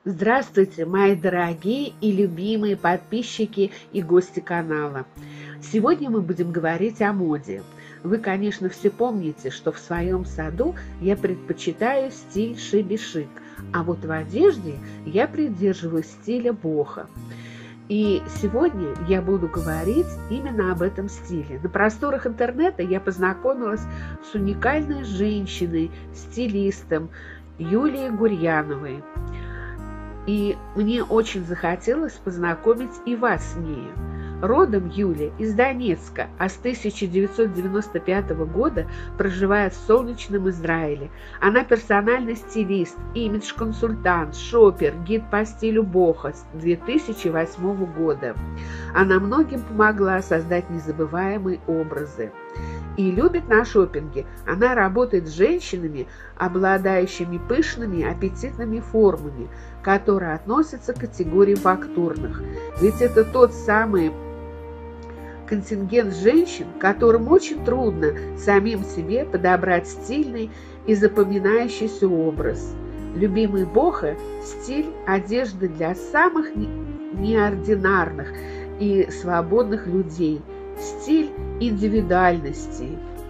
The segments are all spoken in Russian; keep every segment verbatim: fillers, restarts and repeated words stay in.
Здравствуйте, мои дорогие и любимые подписчики и гости канала. Сегодня мы будем говорить о моде. Вы, конечно, все помните, что в своем саду я предпочитаю стиль шиби-шик, а вот в одежде я придерживаюсь стиля бохо. И сегодня я буду говорить именно об этом стиле. На просторах интернета я познакомилась с уникальной женщиной, стилистом Юлией Гурьяновой. И мне очень захотелось познакомить и вас с ней. Родом Юля из Донецка, а с тысяча девятьсот девяносто пятого года проживает в солнечном Израиле. Она персональный стилист, имидж-консультант, шопер, гид по стилю бохо с две тысячи восьмого года. Она многим помогла создать незабываемые образы. И любит на шопинге. Она работает с женщинами, обладающими пышными, аппетитными формами, которые относятся к категории фактурных. Ведь это тот самый контингент женщин, которым очень трудно самим себе подобрать стильный и запоминающийся образ. Любимый бохо – стиль одежды для самых неординарных и свободных людей, стиль индивидуальности.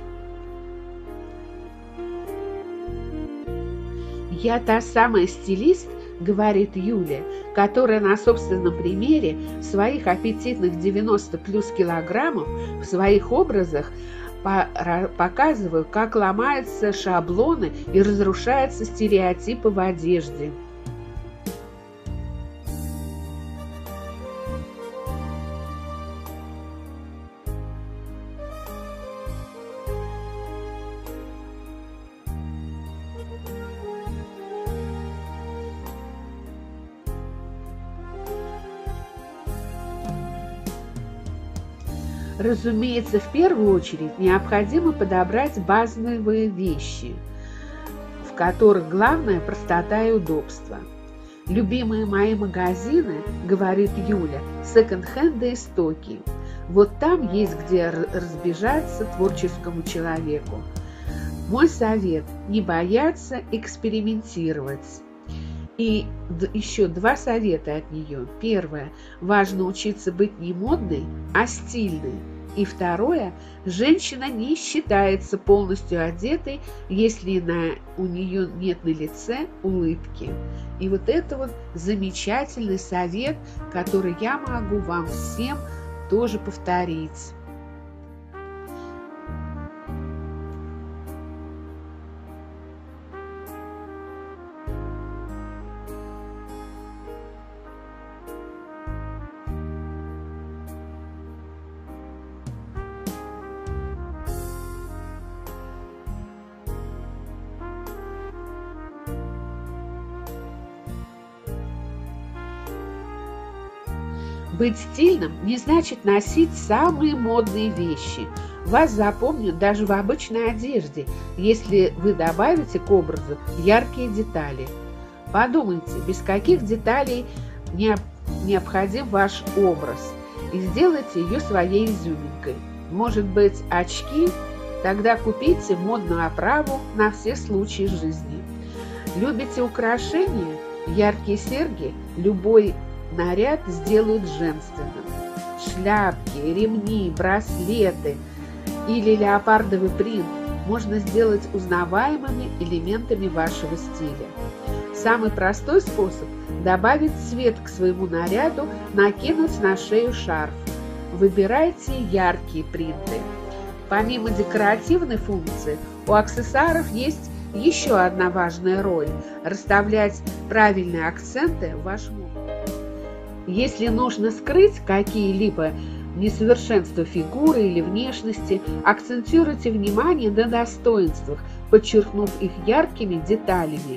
Я та самая стилист, говорит Юля, которая на собственном примере своих аппетитных девяноста плюс килограммов в своих образах показываю, как ломаются шаблоны и разрушаются стереотипы в одежде. Разумеется, в первую очередь необходимо подобрать базовые вещи, в которых главное простота и удобство. Любимые мои магазины, говорит Юля, секонд-хенды и стоки. Вот там есть где разбежаться творческому человеку. Мой совет – не бояться экспериментировать. И еще два совета от нее. Первое – важно учиться быть не модной, а стильной. И второе – женщина не считается полностью одетой, если на, у нее нет на лице улыбки. И вот это вот замечательный совет, который я могу вам всем тоже повторить. Быть стильным не значит носить самые модные вещи. Вас запомнят даже в обычной одежде, если вы добавите к образу яркие детали. Подумайте, без каких деталей необходим ваш образ, и сделайте ее своей изюминкой. Может быть, очки? Тогда купите модную оправу на все случаи жизни. Любите украшения? Яркие серьги? Любой наряд сделают женственным. Шляпки, ремни, браслеты или леопардовый принт можно сделать узнаваемыми элементами вашего стиля. Самый простой способ – добавить цвет к своему наряду, накинуть на шею шарф. Выбирайте яркие принты. Помимо декоративной функции, у аксессуаров есть еще одна важная роль – расставлять правильные акценты в вашем образе. Если нужно скрыть какие-либо несовершенства фигуры или внешности, акцентируйте внимание на достоинствах, подчеркнув их яркими деталями.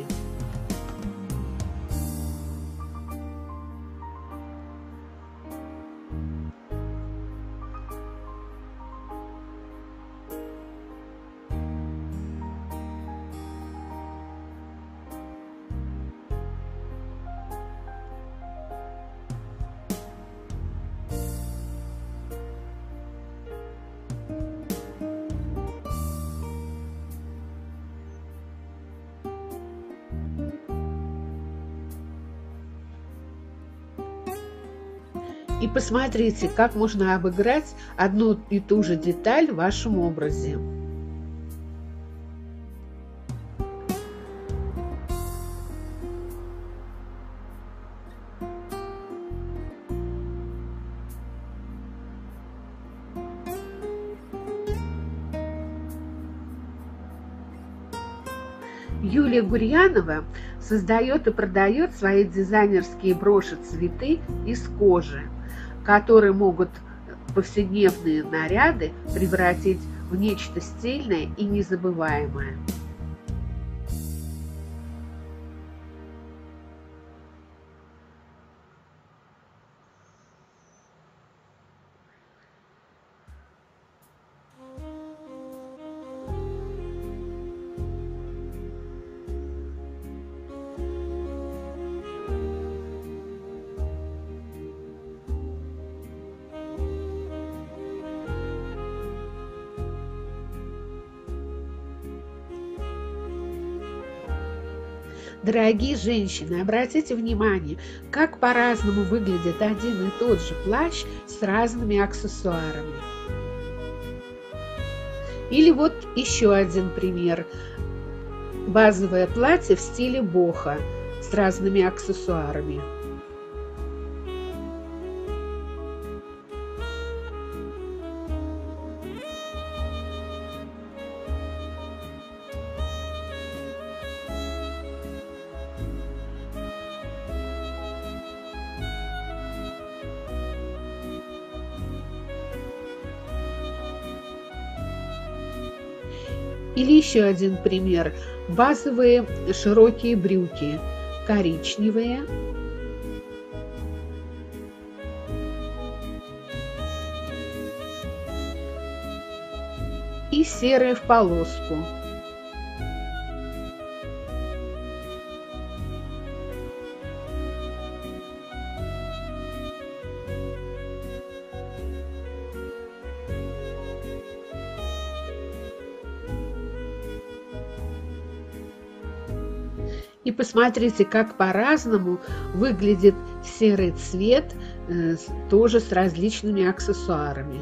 И посмотрите, как можно обыграть одну и ту же деталь в вашем образе. Юлия Гурьянова создает и продает свои дизайнерские броши-цветы из кожи, которые могут повседневные наряды превратить в нечто стильное и незабываемое. Дорогие женщины, обратите внимание, как по-разному выглядит один и тот же плащ с разными аксессуарами. Или вот еще один пример. Базовое платье в стиле бохо с разными аксессуарами. Или еще один пример. Базовые широкие брюки, коричневые. И серые в полоску. И посмотрите, как по-разному выглядит серый цвет, тоже с различными аксессуарами.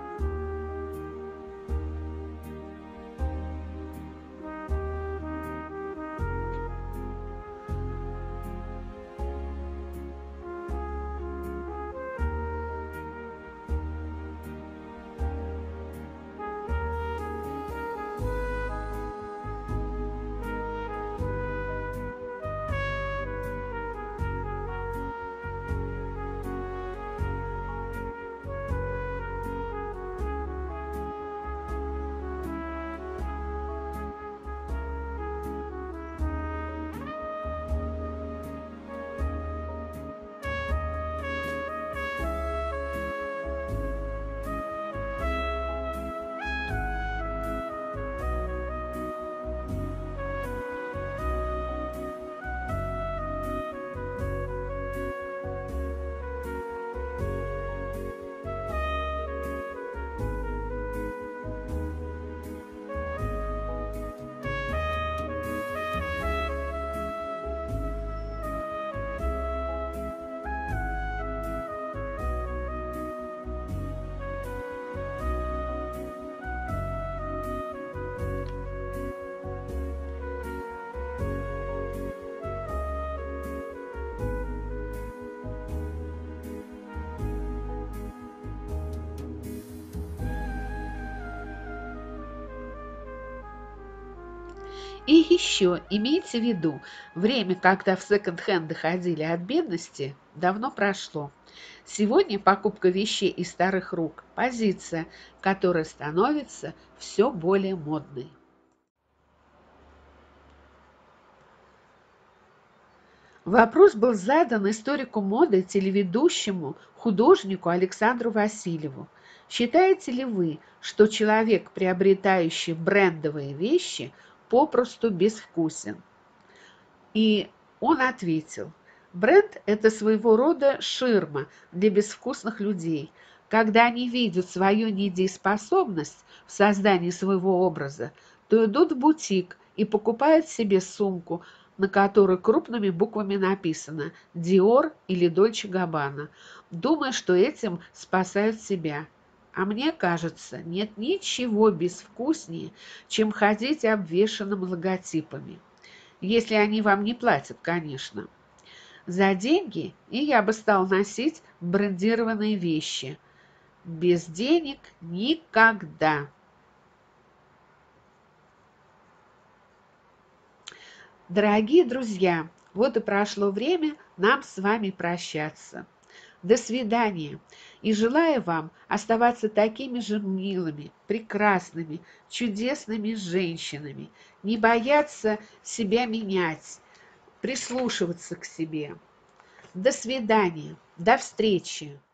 И еще имейте в виду, время, когда в секонд-хенд доходили от бедности, давно прошло. Сегодня покупка вещей из старых рук – позиция, которая становится все более модной. Вопрос был задан историку моды, телеведущему, художнику Александру Васильеву. Считаете ли вы, что человек, приобретающий брендовые вещи, попросту безвкусен? И он ответил: бренд – это своего рода ширма для безвкусных людей. Когда они видят свою недееспособность в создании своего образа, то идут в бутик и покупают себе сумку, на которой крупными буквами написано «Диор» или «Дольче Габбана», думая, что этим спасают себя. А мне кажется, нет ничего безвкуснее, чем ходить обвешанным логотипами. Если они вам не платят, конечно. За деньги и я бы стал носить брендированные вещи. Без денег никогда. Дорогие друзья, вот и прошло время нам с вами прощаться. До свидания. И желаю вам оставаться такими же милыми, прекрасными, чудесными женщинами, не бояться себя менять, прислушиваться к себе. До свидания. До встречи.